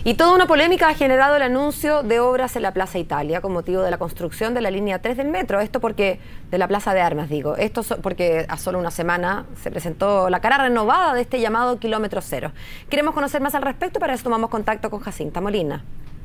Y toda una polémica ha generado el anuncio de obras en la Plaza Italia con motivo de la construcción de la línea 3 del metro. Esto porque, de la Plaza de Armas digo, porque a solo una semana se presentó la cara renovada de este llamado kilómetro cero. Queremos conocer más al respecto, para eso tomamos contacto con Jacinta Molina.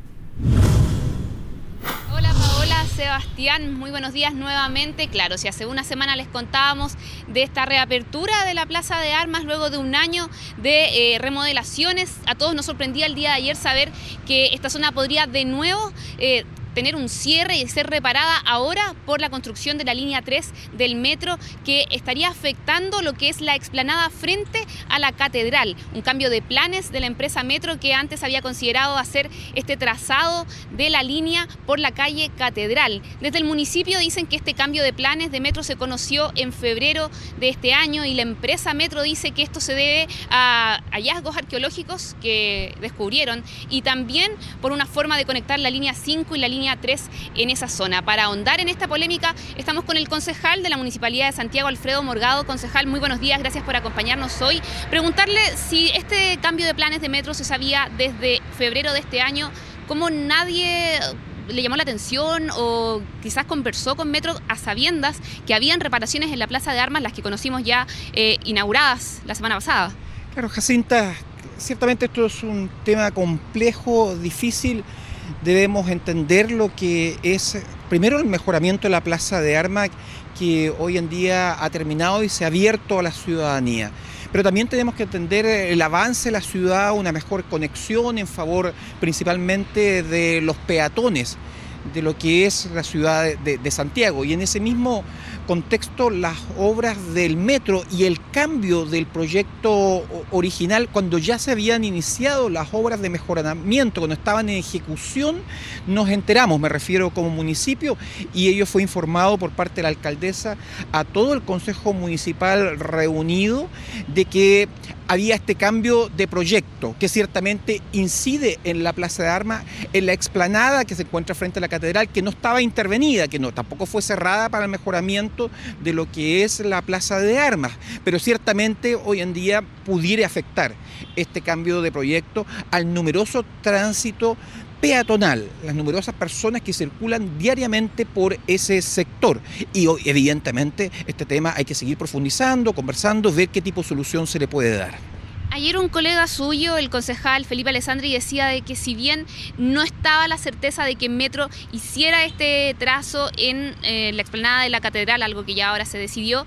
Hola Paola, Sebastián, muy buenos días nuevamente. Claro, si hace una semana les contábamos de esta reapertura de la Plaza de Armas luego de un año de remodelaciones, a todos nos sorprendía el día de ayer saber que esta zona podría de nuevo tener un cierre y ser reparada ahora por la construcción de la línea 3 del metro, que estaría afectando lo que es la explanada frente a la catedral. Un cambio de planes de la empresa Metro, que antes había considerado hacer este trazado de la línea por la calle Catedral. Desde el municipio dicen que este cambio de planes de Metro se conoció en febrero de este año, y la empresa Metro dice que esto se debe a hallazgos arqueológicos que descubrieron, y también por una forma de conectar la línea 5 y la línea 3 en esa zona. Para ahondar en esta polémica estamos con el concejal de la Municipalidad de Santiago, Alfredo Morgado. Concejal, muy buenos días, gracias por acompañarnos hoy. Preguntarle si este cambio de planes de Metro se sabía desde febrero de este año, ¿cómo nadie le llamó la atención o quizás conversó con Metro a sabiendas que habían reparaciones en la Plaza de Armas, las que conocimos ya inauguradas la semana pasada? Claro, Jacinta, ciertamente esto es un tema complejo, difícil. Debemos entender lo que es, primero, el mejoramiento de la Plaza de Armas, que hoy en día ha terminado y se ha abierto a la ciudadanía. Pero también tenemos que entender el avance de la ciudad, una mejor conexión en favor principalmente de los peatones, de lo que es la ciudad de Santiago. Y en ese mismo contexto, las obras del metro y el cambio del proyecto original, cuando ya se habían iniciado las obras de mejoramiento, cuando estaban en ejecución, nos enteramos, me refiero como municipio, y ello fue informado por parte de la alcaldesa a todo el Consejo Municipal reunido de que había este cambio de proyecto que ciertamente incide en la Plaza de Armas, en la explanada que se encuentra frente a la catedral, que no estaba intervenida, que no tampoco fue cerrada para el mejoramiento de lo que es la Plaza de Armas, pero ciertamente hoy en día pudiera afectar este cambio de proyecto al numeroso tránsito peatonal, las numerosas personas que circulan diariamente por ese sector. Y evidentemente este tema hay que seguir profundizando, conversando, ver qué tipo de solución se le puede dar. Ayer un colega suyo, el concejal Felipe Alessandri, decía de que si bien no estaba la certeza de que Metro hiciera este trazo en la explanada de la catedral, algo que ya ahora se decidió,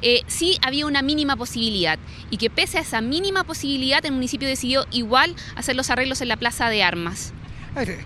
sí había una mínima posibilidad, y que pese a esa mínima posibilidad el municipio decidió igual hacer los arreglos en la Plaza de Armas. A ver,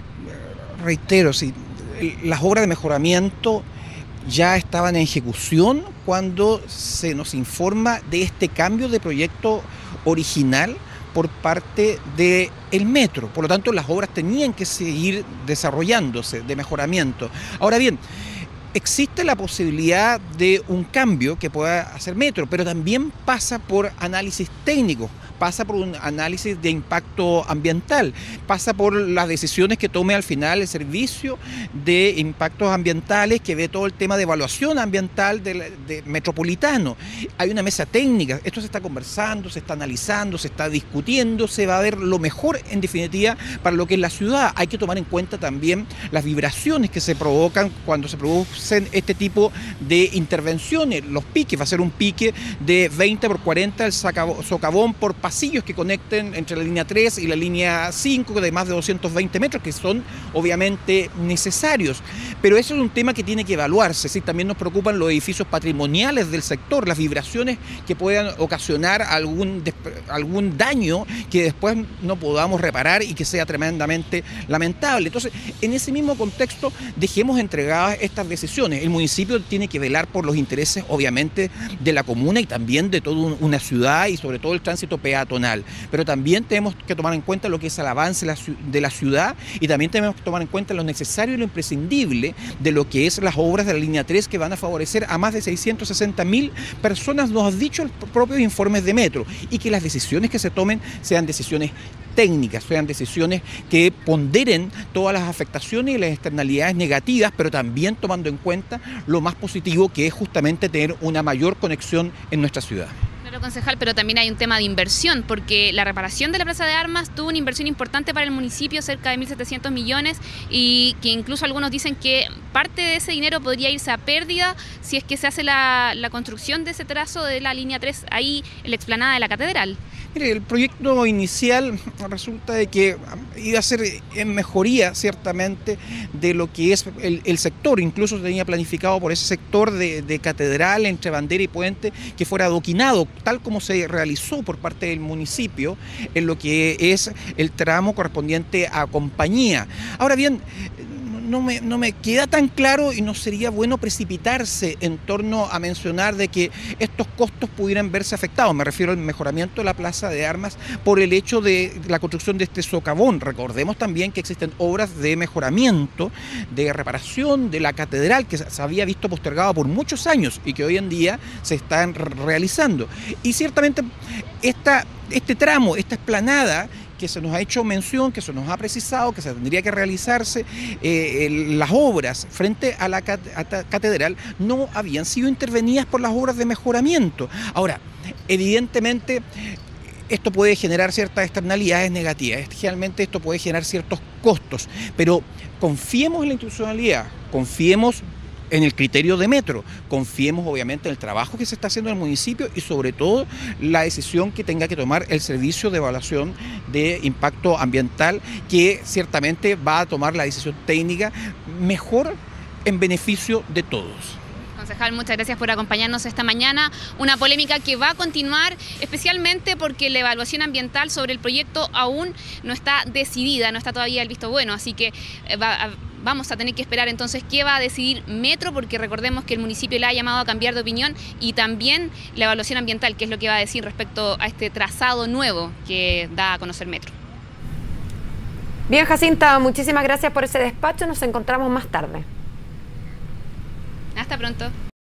reitero, sí, las obras de mejoramiento ya estaban en ejecución cuando se nos informa de este cambio de proyecto original por parte del metro. Por lo tanto, las obras tenían que seguir desarrollándose de mejoramiento. Ahora bien, existe la posibilidad de un cambio que pueda hacer Metro, pero también pasa por análisis técnicos, pasa por un análisis de impacto ambiental, pasa por las decisiones que tome al final el servicio de impactos ambientales, que ve todo el tema de evaluación ambiental de metropolitano. Hay una mesa técnica, esto se está conversando, se está analizando, se está discutiendo, se va a ver lo mejor en definitiva para lo que es la ciudad. Hay que tomar en cuenta también las vibraciones que se provocan cuando se producen este tipo de intervenciones. Los piques, va a ser un pique de 20 por 40, el socavón por pasillos que conecten entre la línea 3 y la línea 5 de más de 220 metros, que son obviamente necesarios. Pero eso es un tema que tiene que evaluarse, ¿sí? También nos preocupan los edificios patrimoniales del sector, las vibraciones que puedan ocasionar algún daño que después no podamos reparar y que sea tremendamente lamentable. Entonces, en ese mismo contexto, dejemos entregadas estas decisiones. El municipio tiene que velar por los intereses, obviamente, de la comuna y también de toda una ciudad, y sobre todo el tránsito peatonal. Pero también tenemos que tomar en cuenta lo que es el avance de la ciudad, y también tenemos que tomar en cuenta lo necesario y lo imprescindible de lo que es las obras de la línea 3, que van a favorecer a más de 660.000 personas, nos han dicho los propios informes de Metro, y que las decisiones que se tomen sean decisiones técnicas, sean decisiones que ponderen todas las afectaciones y las externalidades negativas, pero también tomando en cuenta lo más positivo, que es justamente tener una mayor conexión en nuestra ciudad. Claro, concejal, pero también hay un tema de inversión, porque la reparación de la Plaza de Armas tuvo una inversión importante para el municipio, cerca de 1.700 millones, y que incluso algunos dicen que parte de ese dinero podría irse a pérdida si es que se hace la construcción de ese trazo de la línea 3 ahí en la explanada de la catedral. Mire, el proyecto inicial resulta de que iba a ser en mejoría, ciertamente, de lo que es el sector. Incluso se tenía planificado por ese sector de catedral entre Bandera y Puente que fuera adoquinado, tal como se realizó por parte del municipio en lo que es el tramo correspondiente a Compañía. Ahora bien, no me queda tan claro y no sería bueno precipitarse en torno a mencionar de que estos costos pudieran verse afectados. Me refiero al mejoramiento de la Plaza de Armas por el hecho de la construcción de este socavón. Recordemos también que existen obras de mejoramiento, de reparación de la catedral que se había visto postergada por muchos años y que hoy en día se están realizando. Y ciertamente este tramo, esta explanada, que se nos ha hecho mención, que se nos ha precisado, que se tendría que realizarse las obras frente a la catedral, no habían sido intervenidas por las obras de mejoramiento. Ahora, evidentemente, esto puede generar ciertas externalidades negativas, generalmente esto puede generar ciertos costos, pero confiemos en la institucionalidad, confiemos en el criterio de Metro, confiemos obviamente en el trabajo que se está haciendo en el municipio y sobre todo la decisión que tenga que tomar el servicio de evaluación de impacto ambiental, que ciertamente va a tomar la decisión técnica mejor en beneficio de todos. Concejal, muchas gracias por acompañarnos esta mañana. Una polémica que va a continuar, especialmente porque la evaluación ambiental sobre el proyecto aún no está decidida, no está todavía el visto bueno, así que vamos a tener que esperar entonces qué va a decidir Metro, porque recordemos que el municipio le ha llamado a cambiar de opinión, y también la evaluación ambiental, que es lo que va a decir respecto a este trazado nuevo que da a conocer Metro. Bien, Jacinta, muchísimas gracias por ese despacho. Nos encontramos más tarde. Hasta pronto.